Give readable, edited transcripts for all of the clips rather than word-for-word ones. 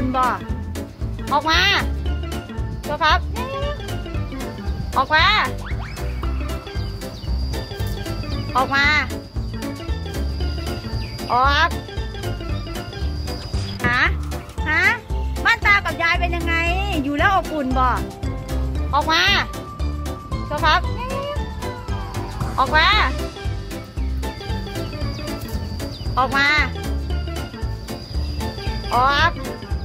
อุ่นบ่ออกมาโชว์ครับออกมาออกมาออกฮะบ้านตากับยายเป็นยังไงอยู่แล้วอบอุ่นบ่ออกมาโชว์ครับออกมาออกมาออก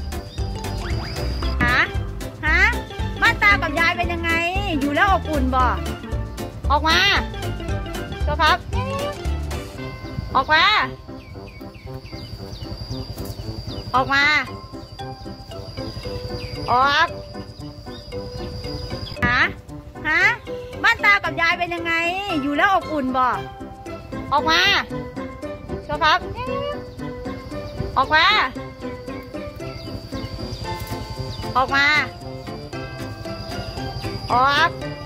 บ้านตากับยายเป็นยังไงอยู่แล้วอบอุ่นบ่ออกมาโชว์ครับออกมาออกมาออกบ้านตากับยายเป็นยังไงอยู่แล้วอบอุ่นบ่ออกมาโชว์ครับออกมาออกมาออก